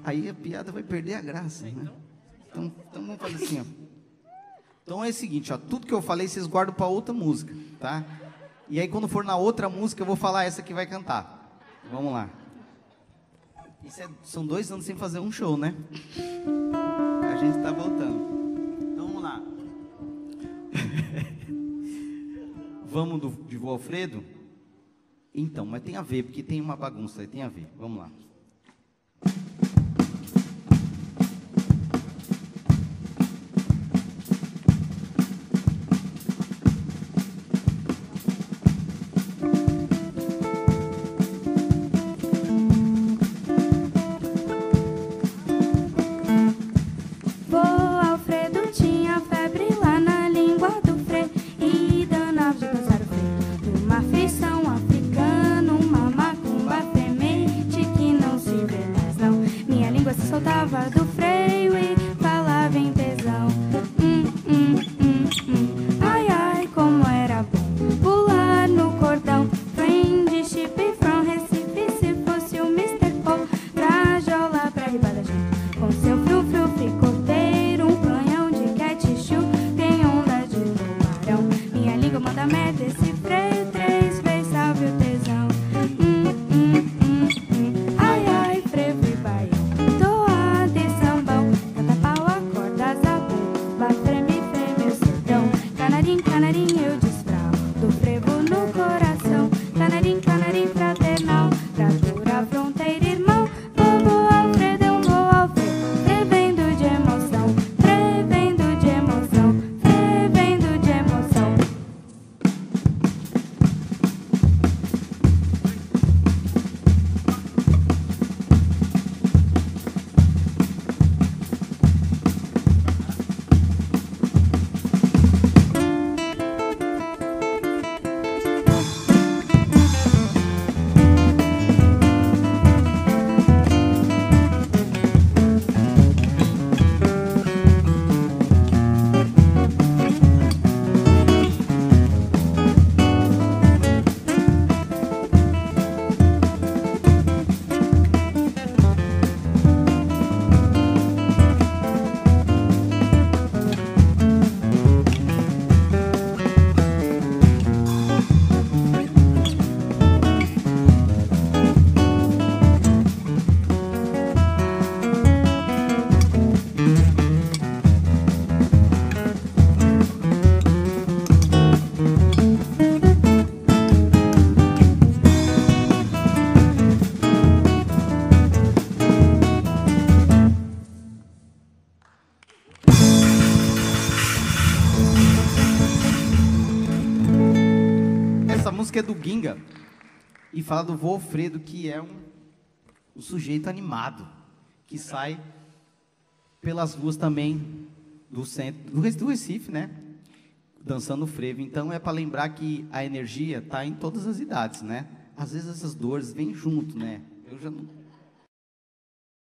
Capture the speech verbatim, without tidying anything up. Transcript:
Aí a piada vai perder a graça, né? Então, então vamos fazer assim, ó. Então é o seguinte, ó, tudo que eu falei vocês guardam para outra música, tá? E aí quando for na outra música eu vou falar essa que vai cantar. Vamos lá. Isso é, são dois anos sem fazer um show, né? A gente tá voltando. Então vamos lá. Vamos do, de Vô Alfredo? Então, mas tem a ver, porque tem uma bagunça aí, tem a ver. Vamos lá. Que é do Ginga e fala do Vô Alfredo, que é um, um sujeito animado que sai pelas ruas também do centro do, do Recife, né, dançando frevo. Então é para lembrar que a energia está em todas as idades, né? Às vezes essas dores vêm junto, né? Eu já não